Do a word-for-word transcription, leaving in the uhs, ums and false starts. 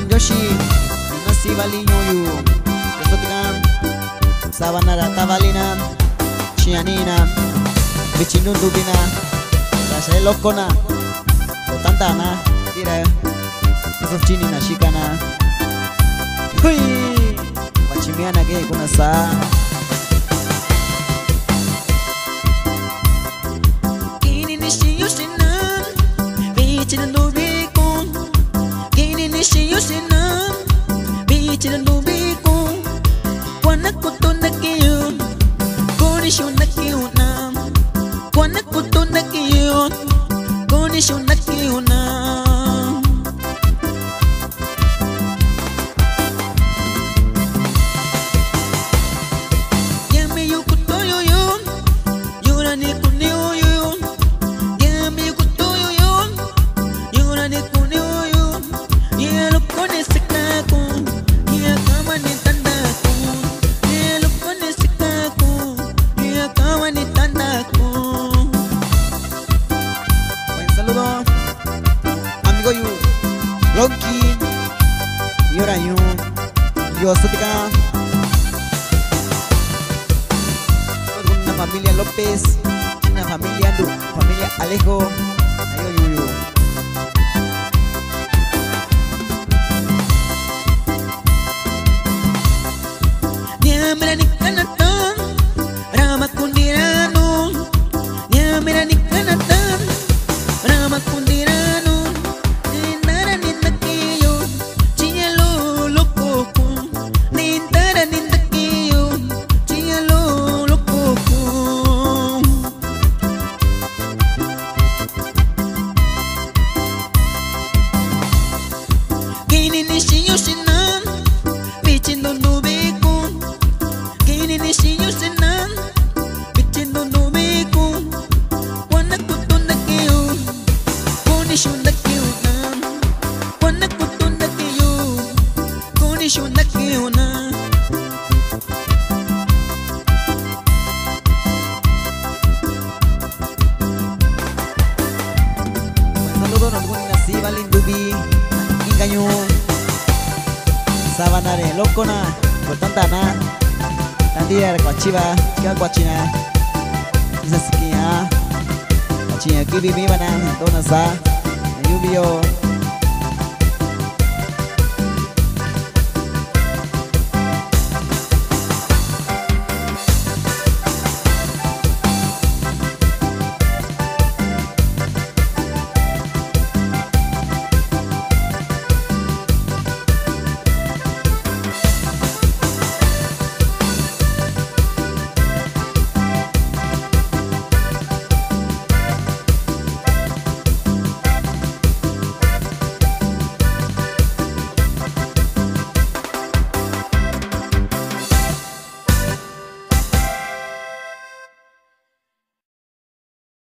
Yoshi nasi baliño yu kesotikan sabanara tabalina chianina bichinundubina rasa lokona tantana tira esos chinina shikana hui machimiana que kuna sa kini nishiyo shinan bichinundubikon kini nishiyo shinan bichinundubikon kwana kutunda kiyon konishuna kiyunam kwana kutunda kiyon konishuna kiyunam yame yukutoyo yon yurani kunyo yon yame yukutoyo yon yurani kunyo yon yelo kone sekako ya kama ni tandako yelo kone sekako ya kama ni tandako. Buen saludo amigo yu Lonky y ahora yu yo Sotica una familia López, una familia Andu, familia Alejo, ayo yu yu Nyamera ni kanatan Rama kundirano Nyamera ni kanatan Rama kundirano Nindara nindakiyo Chiyalo lokoko Nindara nindakiyo Chiyalo lokoko Kini nishiyo shinan Bichindo nubiko Kini nishiyo shinan Bichindo nubiko Wana kutunda kiyo Konishunda kiyo nam Wana kutunda kiyo Konishunda kiyo nam Saludo nalgun nasi balindubi Ingaño Sabanare lokona Kotantana Nandia kwachiba Kika kwachina Isa sikia Kwachina kibi bibana Dona sa Yubio